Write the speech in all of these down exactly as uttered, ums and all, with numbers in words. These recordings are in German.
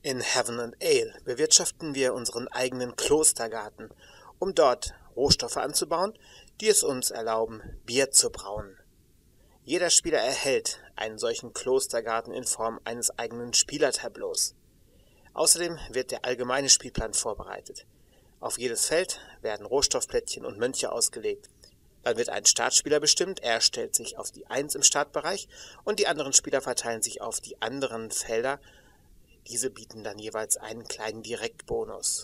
In Heaven and Ale bewirtschaften wir unseren eigenen Klostergarten, um dort Rohstoffe anzubauen, die es uns erlauben, Bier zu brauen. Jeder Spieler erhält einen solchen Klostergarten in Form eines eigenen Spielertableaus. Außerdem wird der allgemeine Spielplan vorbereitet. Auf jedes Feld werden Rohstoffplättchen und Mönche ausgelegt. Dann wird ein Startspieler bestimmt, er stellt sich auf die eins im Startbereich und die anderen Spieler verteilen sich auf die anderen Felder. Diese bieten dann jeweils einen kleinen Direktbonus.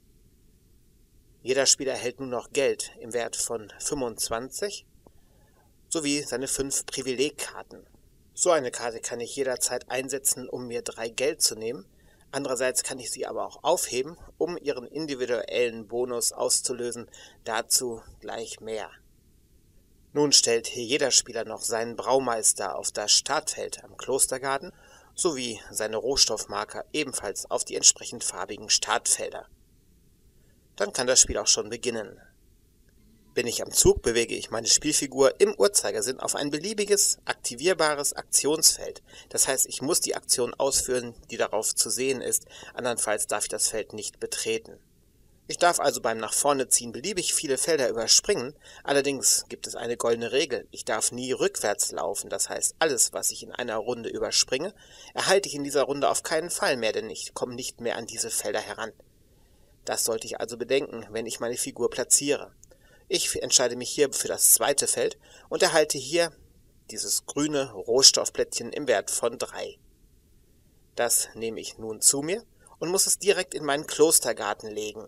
Jeder Spieler erhält nun noch Geld im Wert von fünfundzwanzig sowie seine fünf Privilegkarten. So eine Karte kann ich jederzeit einsetzen, um mir drei Geld zu nehmen. Andererseits kann ich sie aber auch aufheben, um ihren individuellen Bonus auszulösen. Dazu gleich mehr. Nun stellt hier jeder Spieler noch seinen Braumeister auf das Startfeld am Klostergarten sowie seine Rohstoffmarker ebenfalls auf die entsprechend farbigen Startfelder. Dann kann das Spiel auch schon beginnen. Bin ich am Zug, bewege ich meine Spielfigur im Uhrzeigersinn auf ein beliebiges, aktivierbares Aktionsfeld. Das heißt, ich muss die Aktion ausführen, die darauf zu sehen ist, andernfalls darf ich das Feld nicht betreten. Ich darf also beim nach vorne ziehen beliebig viele Felder überspringen, allerdings gibt es eine goldene Regel. Ich darf nie rückwärts laufen, das heißt, alles, was ich in einer Runde überspringe, erhalte ich in dieser Runde auf keinen Fall mehr, denn ich komme nicht mehr an diese Felder heran. Das sollte ich also bedenken, wenn ich meine Figur platziere. Ich entscheide mich hier für das zweite Feld und erhalte hier dieses grüne Rohstoffplättchen im Wert von drei. Das nehme ich nun zu mir und muss es direkt in meinen Klostergarten legen.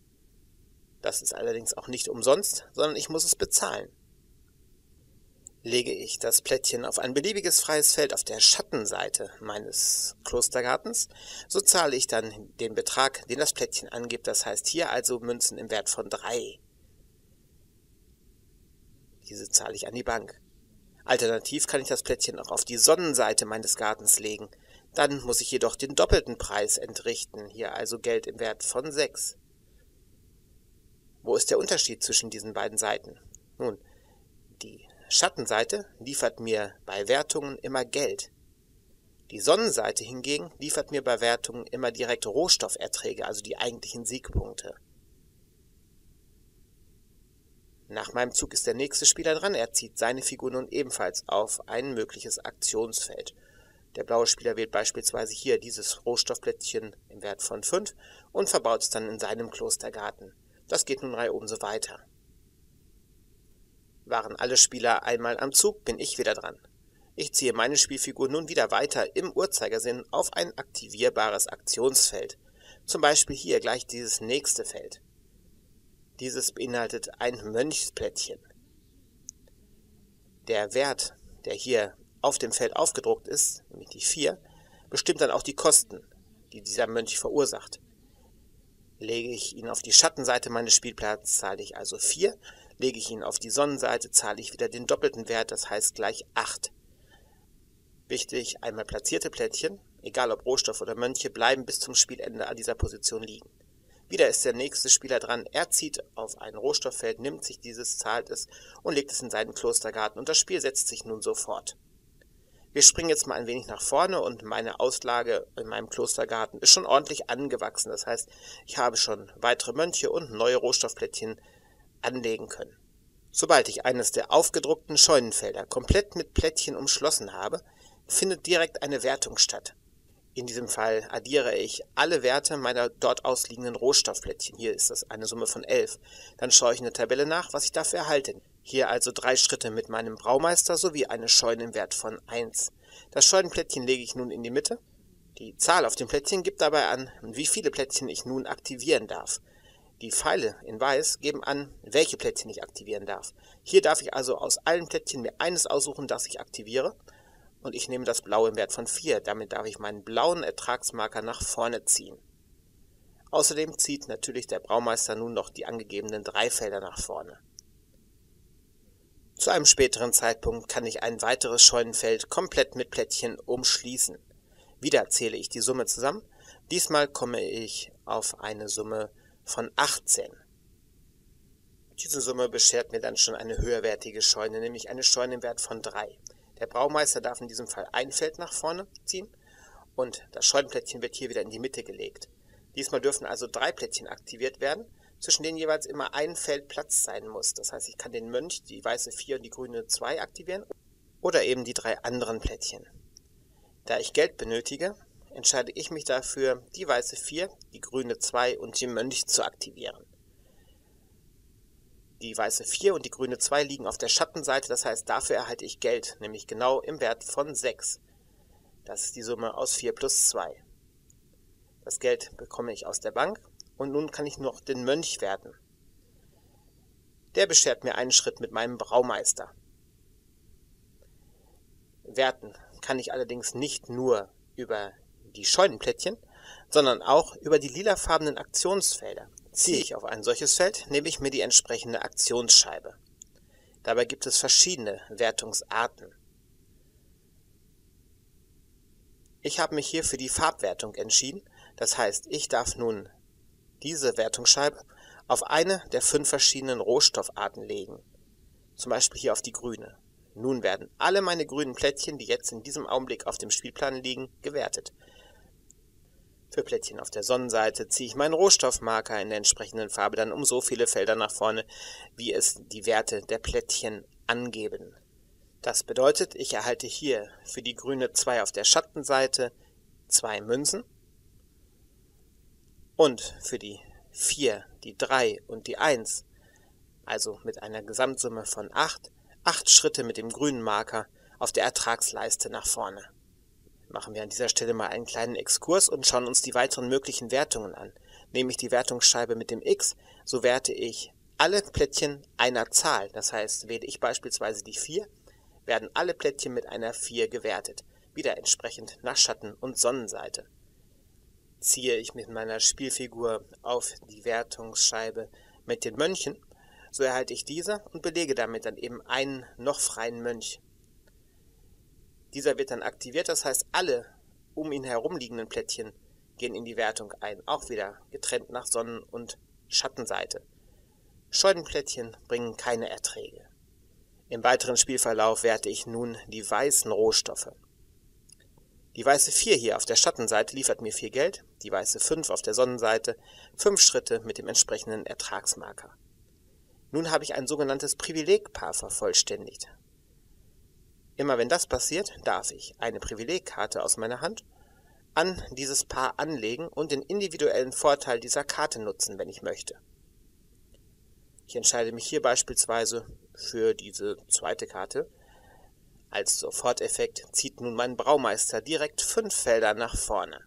Das ist allerdings auch nicht umsonst, sondern ich muss es bezahlen. Lege ich das Plättchen auf ein beliebiges freies Feld auf der Schattenseite meines Klostergartens, so zahle ich dann den Betrag, den das Plättchen angibt, das heißt hier also Münzen im Wert von drei. Diese zahle ich an die Bank. Alternativ kann ich das Plättchen auch auf die Sonnenseite meines Gartens legen. Dann muss ich jedoch den doppelten Preis entrichten, hier also Geld im Wert von sechs. Wo ist der Unterschied zwischen diesen beiden Seiten? Nun, die Schattenseite liefert mir bei Wertungen immer Geld. Die Sonnenseite hingegen liefert mir bei Wertungen immer direkt Rohstofferträge, also die eigentlichen Siegpunkte. Nach meinem Zug ist der nächste Spieler dran, er zieht seine Figur nun ebenfalls auf ein mögliches Aktionsfeld. Der blaue Spieler wählt beispielsweise hier dieses Rohstoffplättchen im Wert von fünf und verbaut es dann in seinem Klostergarten. Das geht nun reihum so weiter. Waren alle Spieler einmal am Zug, bin ich wieder dran. Ich ziehe meine Spielfigur nun wieder weiter im Uhrzeigersinn auf ein aktivierbares Aktionsfeld. Zum Beispiel hier gleich dieses nächste Feld. Dieses beinhaltet ein Mönchsplättchen. Der Wert, der hier auf dem Feld aufgedruckt ist, nämlich die vier, bestimmt dann auch die Kosten, die dieser Mönch verursacht. Lege ich ihn auf die Schattenseite meines Spielplatzes, zahle ich also vier. Lege ich ihn auf die Sonnenseite, zahle ich wieder den doppelten Wert, das heißt gleich acht. Wichtig, einmal platzierte Plättchen, egal ob Rohstoff oder Mönche, bleiben bis zum Spielende an dieser Position liegen. Wieder ist der nächste Spieler dran, er zieht auf ein Rohstofffeld, nimmt sich dieses, zahlt es und legt es in seinen Klostergarten und das Spiel setzt sich nun sofort. Wir springen jetzt mal ein wenig nach vorne und meine Auslage in meinem Klostergarten ist schon ordentlich angewachsen. Das heißt, ich habe schon weitere Mönche und neue Rohstoffplättchen anlegen können. Sobald ich eines der aufgedruckten Scheunenfelder komplett mit Plättchen umschlossen habe, findet direkt eine Wertung statt. In diesem Fall addiere ich alle Werte meiner dort ausliegenden Rohstoffplättchen. Hier ist das eine Summe von elf. Dann schaue ich in der Tabelle nach, was ich dafür erhalte. Hier also drei Schritte mit meinem Braumeister sowie eine Scheune im Wert von eins. Das Scheunenplättchen lege ich nun in die Mitte. Die Zahl auf dem Plättchen gibt dabei an, wie viele Plättchen ich nun aktivieren darf. Die Pfeile in Weiß geben an, welche Plättchen ich aktivieren darf. Hier darf ich also aus allen Plättchen mir eines aussuchen, das ich aktiviere. Und ich nehme das Blaue im Wert von vier. Damit darf ich meinen blauen Ertragsmarker nach vorne ziehen. Außerdem zieht natürlich der Braumeister nun noch die angegebenen drei Felder nach vorne. Zu einem späteren Zeitpunkt kann ich ein weiteres Scheunenfeld komplett mit Plättchen umschließen. Wieder zähle ich die Summe zusammen. Diesmal komme ich auf eine Summe von achtzehn. Diese Summe beschert mir dann schon eine höherwertige Scheune, nämlich eine Scheune im Wert von drei. Der Braumeister darf in diesem Fall ein Feld nach vorne ziehen und das Scheunenplättchen wird hier wieder in die Mitte gelegt. Diesmal dürfen also drei Plättchen aktiviert werden, zwischen denen jeweils immer ein Feld Platz sein muss. Das heißt, ich kann den Mönch, die weiße vier und die grüne zwei aktivieren oder eben die drei anderen Plättchen. Da ich Geld benötige, entscheide ich mich dafür, die weiße vier, die grüne zwei und den Mönch zu aktivieren. Die weiße vier und die grüne zwei liegen auf der Schattenseite, das heißt, dafür erhalte ich Geld, nämlich genau im Wert von sechs. Das ist die Summe aus vier plus zwei. Das Geld bekomme ich aus der Bank und nun kann ich noch den Mönch werten. Der beschert mir einen Schritt mit meinem Braumeister. Werten kann ich allerdings nicht nur über die Scheunenplättchen, sondern auch über die lilafarbenen Aktionsfelder. Ziehe ich auf ein solches Feld, nehme ich mir die entsprechende Aktionsscheibe. Dabei gibt es verschiedene Wertungsarten. Ich habe mich hier für die Farbwertung entschieden, das heißt, ich darf nun diese Wertungsscheibe auf eine der fünf verschiedenen Rohstoffarten legen, zum Beispiel hier auf die grüne. Nun werden alle meine grünen Plättchen, die jetzt in diesem Augenblick auf dem Spielplan liegen, gewertet. Für Plättchen auf der Sonnenseite ziehe ich meinen Rohstoffmarker in der entsprechenden Farbe dann um so viele Felder nach vorne, wie es die Werte der Plättchen angeben. Das bedeutet, ich erhalte hier für die grüne zwei auf der Schattenseite zwei Münzen und für die vier, die drei und die eins, also mit einer Gesamtsumme von acht, acht Schritte mit dem grünen Marker auf der Ertragsleiste nach vorne. Machen wir an dieser Stelle mal einen kleinen Exkurs und schauen uns die weiteren möglichen Wertungen an. Nehme ich die Wertungsscheibe mit dem X, so werte ich alle Plättchen einer Zahl. Das heißt, wähle ich beispielsweise die vier, werden alle Plättchen mit einer vier gewertet, wieder entsprechend nach Schatten- und Sonnenseite. Ziehe ich mit meiner Spielfigur auf die Wertungsscheibe mit den Mönchen, so erhalte ich diese und belege damit dann eben einen noch freien Mönch. Dieser wird dann aktiviert, das heißt, alle um ihn herum liegenden Plättchen gehen in die Wertung ein, auch wieder getrennt nach Sonnen- und Schattenseite. Scheunenplättchen bringen keine Erträge. Im weiteren Spielverlauf werte ich nun die weißen Rohstoffe. Die weiße vier hier auf der Schattenseite liefert mir vier Geld, die weiße fünf auf der Sonnenseite fünf Schritte mit dem entsprechenden Ertragsmarker. Nun habe ich ein sogenanntes Privilegpaar vervollständigt. Immer wenn das passiert, darf ich eine Privilegkarte aus meiner Hand an dieses Paar anlegen und den individuellen Vorteil dieser Karte nutzen, wenn ich möchte. Ich entscheide mich hier beispielsweise für diese zweite Karte. Als Soforteffekt zieht nun mein Braumeister direkt fünf Felder nach vorne.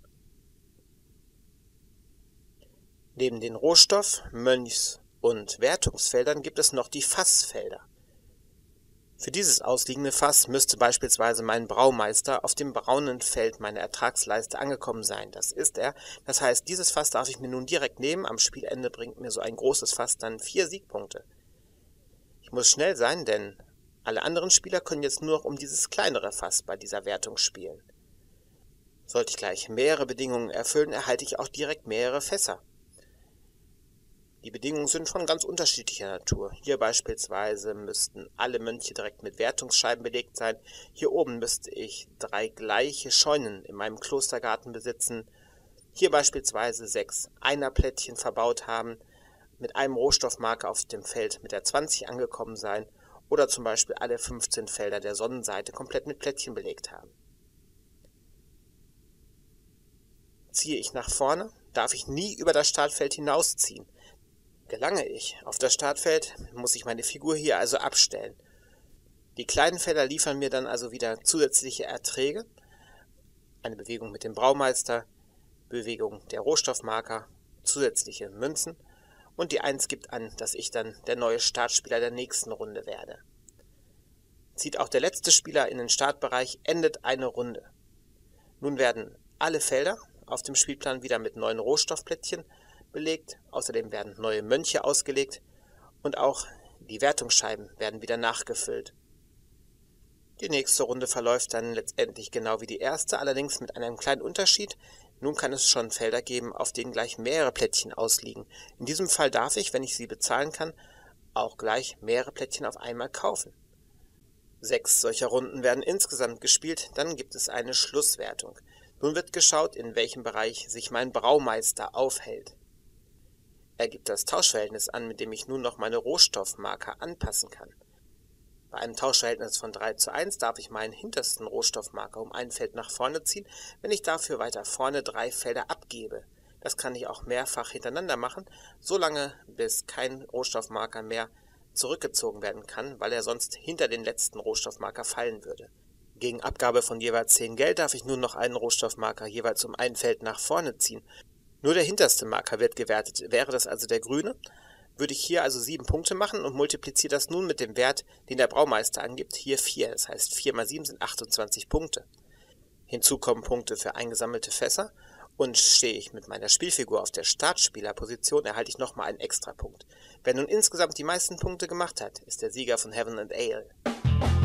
Neben den Rohstoff-, Mönchs- und Wertungsfeldern gibt es noch die Fassfelder. Für dieses ausliegende Fass müsste beispielsweise mein Braumeister auf dem braunen Feld meiner Ertragsleiste angekommen sein. Das ist er. Das heißt, dieses Fass darf ich mir nun direkt nehmen. Am Spielende bringt mir so ein großes Fass dann vier Siegpunkte. Ich muss schnell sein, denn alle anderen Spieler können jetzt nur noch um dieses kleinere Fass bei dieser Wertung spielen. Sollte ich gleich mehrere Bedingungen erfüllen, erhalte ich auch direkt mehrere Fässer. Die Bedingungen sind von ganz unterschiedlicher Natur. Hier beispielsweise müssten alle Mönche direkt mit Wertungsscheiben belegt sein. Hier oben müsste ich drei gleiche Scheunen in meinem Klostergarten besitzen. Hier beispielsweise sechs Einerplättchen verbaut haben, mit einem Rohstoffmarker auf dem Feld mit der zwanzig angekommen sein oder zum Beispiel alle fünfzehn Felder der Sonnenseite komplett mit Plättchen belegt haben. Ziehe ich nach vorne, darf ich nie über das Startfeld hinausziehen. Gelange ich auf das Startfeld, muss ich meine Figur hier also abstellen. Die kleinen Felder liefern mir dann also wieder zusätzliche Erträge, eine Bewegung mit dem Braumeister, Bewegung der Rohstoffmarker, zusätzliche Münzen und die eins gibt an, dass ich dann der neue Startspieler der nächsten Runde werde. Zieht auch der letzte Spieler in den Startbereich, endet eine Runde. Nun werden alle Felder auf dem Spielplan wieder mit neuen Rohstoffplättchen belegt, außerdem werden neue Mönche ausgelegt und auch die Wertungsscheiben werden wieder nachgefüllt. Die nächste Runde verläuft dann letztendlich genau wie die erste, allerdings mit einem kleinen Unterschied. Nun kann es schon Felder geben, auf denen gleich mehrere Plättchen ausliegen. In diesem Fall darf ich, wenn ich sie bezahlen kann, auch gleich mehrere Plättchen auf einmal kaufen. Sechs solcher Runden werden insgesamt gespielt, dann gibt es eine Schlusswertung. Nun wird geschaut, in welchem Bereich sich mein Braumeister aufhält. Er gibt das Tauschverhältnis an, mit dem ich nun noch meine Rohstoffmarker anpassen kann. Bei einem Tauschverhältnis von drei zu eins darf ich meinen hintersten Rohstoffmarker um ein Feld nach vorne ziehen, wenn ich dafür weiter vorne drei Felder abgebe. Das kann ich auch mehrfach hintereinander machen, solange bis kein Rohstoffmarker mehr zurückgezogen werden kann, weil er sonst hinter den letzten Rohstoffmarker fallen würde. Gegen Abgabe von jeweils zehn Geld darf ich nun noch einen Rohstoffmarker jeweils um ein Feld nach vorne ziehen. Nur der hinterste Marker wird gewertet. Wäre das also der grüne, würde ich hier also sieben Punkte machen und multipliziere das nun mit dem Wert, den der Braumeister angibt, hier vier. Das heißt, vier mal sieben sind achtundzwanzig Punkte. Hinzu kommen Punkte für eingesammelte Fässer und stehe ich mit meiner Spielfigur auf der Startspielerposition, erhalte ich nochmal einen Extrapunkt. Wer nun insgesamt die meisten Punkte gemacht hat, ist der Sieger von Heaven and Ale.